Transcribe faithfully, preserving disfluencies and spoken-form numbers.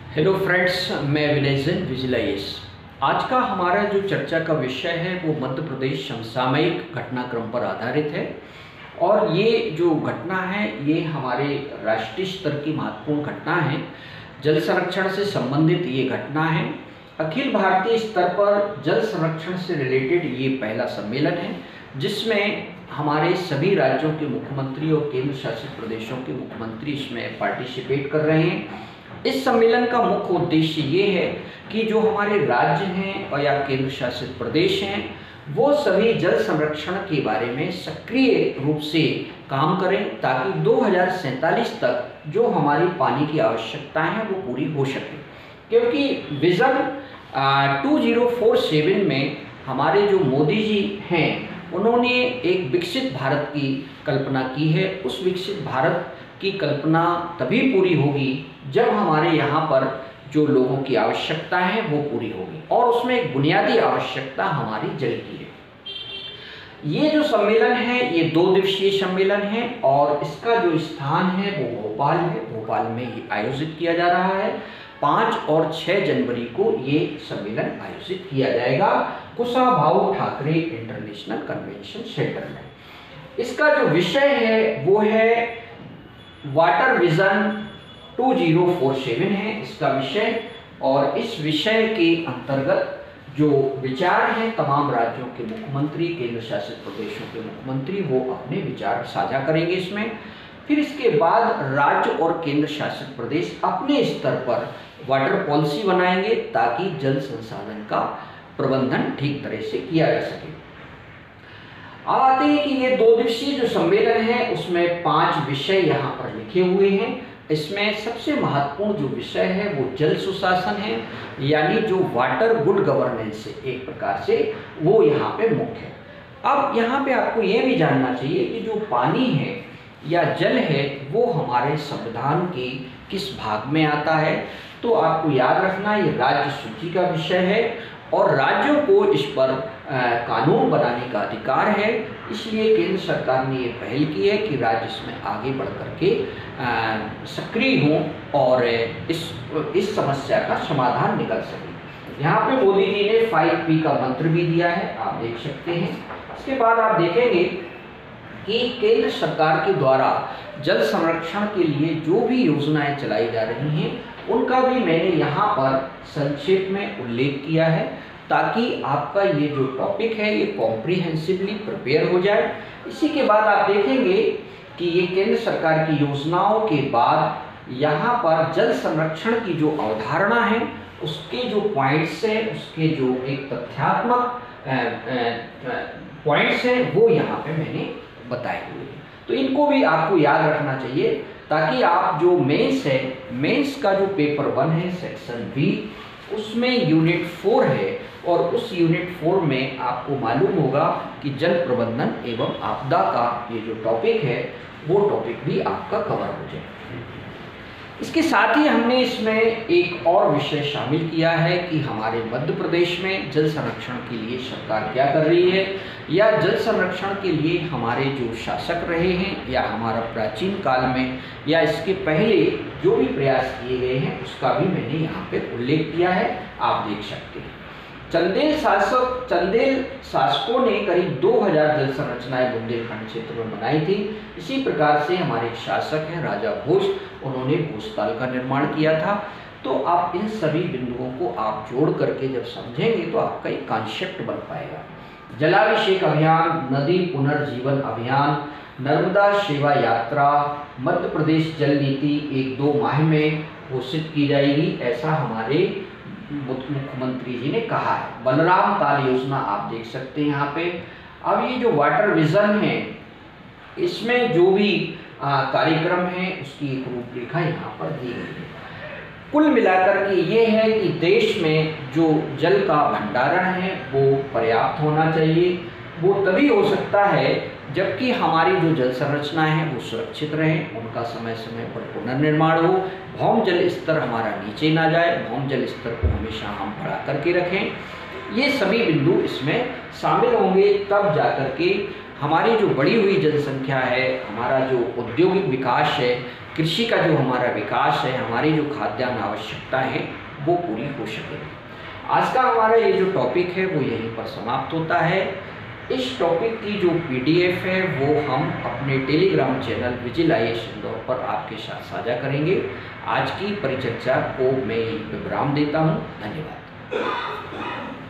Hello friends, मैं विनय जैन विजिलाइएस। आज का हमारा जो चर्चा का विषय है वो मध्य प्रदेश समसामयिक घटनाक्रम पर आधारित है और ये जो घटना है ये हमारे राष्ट्रीय स्तर की महत्वपूर्ण घटना है। जल संरक्षण से संबंधित ये घटना है। अखिल भारतीय स्तर पर जल संरक्षण से रिलेटेड ये पहला सम्मेलन है जिसमें हमारे सभी राज्यों के मुख्यमंत्री और केंद्र शासित प्रदेशों के मुख्यमंत्री इसमें पार्टिसिपेट कर रहे हैं। इस सम्मेलन का मुख्य उद्देश्य ये है कि जो हमारे राज्य हैं और या केंद्र शासित प्रदेश हैं वो सभी जल संरक्षण के बारे में सक्रिय रूप से काम करें ताकि दो हज़ार सैंतालीस तक जो हमारी पानी की आवश्यकताएं हैं वो पूरी हो सके। क्योंकि vision two zero four seven में हमारे जो मोदी जी हैं उन्होंने एक विकसित भारत की कल्पना की है। उस विकसित भारत की कल्पना तभी पूरी होगी जब हमारे यहाँ पर जो लोगों की आवश्यकता है वो पूरी होगी और उसमें एक बुनियादी आवश्यकता हमारी जल की है। ये जो सम्मेलन है ये दो दिवसीय सम्मेलन है और इसका जो स्थान है वो भोपाल है। भोपाल में ये आयोजित किया जा रहा है। पाँच और छः जनवरी को ये सम्मेलन आयोजित किया जाएगा Kushabhau Thakre international convention centre में। इसका जो विषय है वो है water vision two zero four seven है इसका विषय। और इस विषय के अंतर्गत जो विचार हैं तमाम राज्यों के मुख्यमंत्री, केंद्र शासित प्रदेशों के मुख्यमंत्री वो अपने विचार साझा करेंगे इसमें। फिर इसके बाद राज्य और केंद्र शासित प्रदेश अपने स्तर पर वाटर पॉलिसी बनाएंगे ताकि जल संसाधन का प्रबंधन ठीक तरह से किया जा सके। अब आते हैं कि ये दो दिवसीय जो सम्मेलन है उसमें पांच विषय यहाँ पर लिखे हुए हैं। इसमें सबसे महत्वपूर्ण जो विषय है वो जल सुशासन है, यानी जो वाटर गुड गवर्नेंस है एक प्रकार से वो यहाँ पे मुख्य है। अब यहाँ पे आपको ये भी जानना चाहिए कि जो पानी है या जल है वो हमारे संविधान के किस भाग में आता है। तो आपको याद रखना ये राज्य सूची का विषय है और राज्यों को इस पर आ, कानून बनाने का अधिकार है। इसलिए केंद्र सरकार ने ये पहल की है कि राज्य इसमें आगे बढ़ करके सक्रिय हों और इस इस समस्या का समाधान निकल सके। यहाँ पे मोदी जी ने फाइव पी का मंत्र भी दिया है, आप देख सकते हैं। इसके बाद आप देखेंगे कि केंद्र सरकार के द्वारा जल संरक्षण के लिए जो भी योजनाएं चलाई जा रही हैं उनका भी मैंने यहाँ पर संक्षेप में उल्लेख किया है ताकि आपका ये जो टॉपिक है ये कॉम्प्रिहेंसिवली प्रिपेयर हो जाए। इसी के बाद आप देखेंगे कि ये केंद्र सरकार की योजनाओं के बाद यहाँ पर जल संरक्षण की जो अवधारणा है उसके जो पॉइंट्स हैं, उसके जो एक तथ्यात्मक पॉइंट्स हैं वो यहाँ पे मैंने बताए हुए हैं। तो इनको भी आपको याद रखना चाहिए ताकि आप जो मेंस है, मेंस का जो पेपर वन है सेक्शन बी उसमें यूनिट फोर है और उस यूनिट फोर में आपको मालूम होगा कि जल प्रबंधन एवं आपदा का ये जो टॉपिक है वो टॉपिक भी आपका कवर हो जाए। इसके साथ ही हमने इसमें एक और विषय शामिल किया है कि हमारे मध्य प्रदेश में जल संरक्षण के लिए सरकार क्या कर रही है या जल संरक्षण के लिए हमारे जो शासक रहे हैं या हमारा प्राचीन काल में या इसके पहले जो भी प्रयास किए गए हैं उसका भी मैंने यहाँ पे उल्लेख किया है, आप देख सकते हैं। चंदेल शासक चंदेल शासकों ने करीब दो हज़ार जल संरचनाएं बुंदेलखंड क्षेत्र में बनाई थी। इसी प्रकार से हमारे शासक हैं राजा भोज, उन्होंने भोजताल का निर्माण किया था। तो आप इन सभी बिंदुओं को आप जोड़ करके जब समझेंगे तो आपका एक कॉन्सेप्ट बन पाएगा। जलाभिषेक अभियान, नदी पुनर्जीवन अभियान, नर्मदा सेवा यात्रा, मध्य प्रदेश जल नीति एक दो माह में घोषित की जाएगी, ऐसा हमारे मुख्यमंत्री जी ने कहा है। बलराम ताल योजना आप देख सकते हैं यहाँ पे। अब ये जो वाटर विजन है इसमें जो भी कार्यक्रम है उसकी एक रूपरेखा यहाँ पर दी गई है। कुल मिलाकर के ये है कि देश में जो जल का भंडारण है वो पर्याप्त होना चाहिए। वो तभी हो सकता है जबकि हमारी जो जल संरचनाएं हैं वो सुरक्षित रहें, उनका समय समय पर पुनर्निर्माण हो, भौम जल स्तर हमारा नीचे ना जाए, भौम जल स्तर को हमेशा हम बढ़ा करके रखें। ये सभी बिंदु इसमें शामिल होंगे तब जाकर के हमारी जो बढ़ी हुई जनसंख्या है, हमारा जो औद्योगिक विकास है, कृषि का जो हमारा विकास है, हमारी जो खाद्यान्न आवश्यकता है वो पूरी हो सकेगी। आज का हमारा ये जो टॉपिक है वो यहीं पर समाप्त होता है। इस टॉपिक की जो पीडीएफ है वो हम अपने Telegram channel vigil I A S Indore पर आपके साथ साझा करेंगे। आज की परिचर्चा को मैं यहीं पे विराम देता हूँ। धन्यवाद।